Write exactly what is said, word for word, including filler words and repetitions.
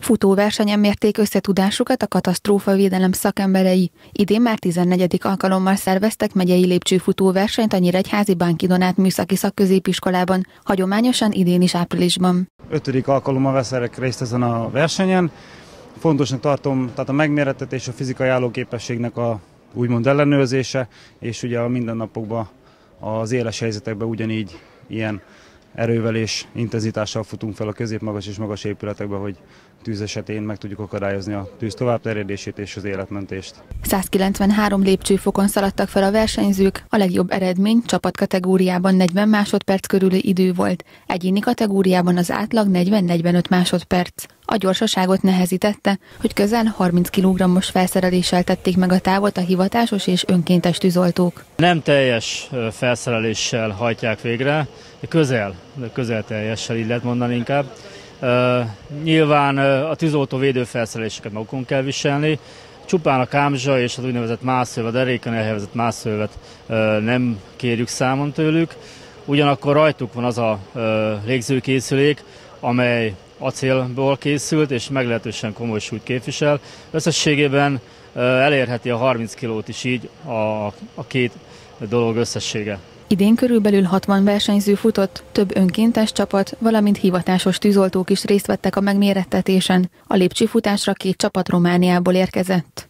Futóversenyen mérték összetudásukat a katasztrófavédelem szakemberei. Idén már tizennegyedik alkalommal szerveztek megyei lépcsőfutóversenyt a Nyíregyházi Bánki Donát Műszaki Szakközépiskolában, hagyományosan idén is áprilisban. Ötödik alkalommal veszek részt ezen a versenyen. Fontosnak tartom tehát a megmérettetés, a fizikai állóképességnek a úgymond ellenőrzése, és ugye a mindennapokban az éles helyzetekben ugyanígy ilyen erővel és intenzitással futunk fel a középmagas és magas épületekbe, hogy tűz esetén meg tudjuk akadályozni a tűz továbbterjedését és az életmentést. százkilencvenhárom lépcsőfokon szaladtak fel a versenyzők, a legjobb eredmény csapatkategóriában negyven másodperc körüli idő volt, egyéni kategóriában az átlag negyven-negyvenöt másodperc. A gyorsaságot nehezítette, hogy közel harminc kilogrammos felszereléssel tették meg a távot a hivatásos és önkéntes tűzoltók. Nem teljes felszereléssel hajtják végre, de közel, de közel teljessel, így lehet mondani inkább. Uh, nyilván uh, a tűzoltó védőfelszereléseket magukon kell viselni, csupán a kámzsa és az úgynevezett mászölvet, a deréken elhelyezett mászölvet uh, nem kérjük számon tőlük. Ugyanakkor rajtuk van az a uh, légzőkészülék, amely acélból készült és meglehetősen komoly súlyt képvisel. Összességében uh, elérheti a harminc kilót is így a, a két dolog összessége. Idén körülbelül hatvan versenyző futott, több önkéntes csapat, valamint hivatásos tűzoltók is részt vettek a megmérettetésen. A lépcsőfutásra két csapat Romániából érkezett.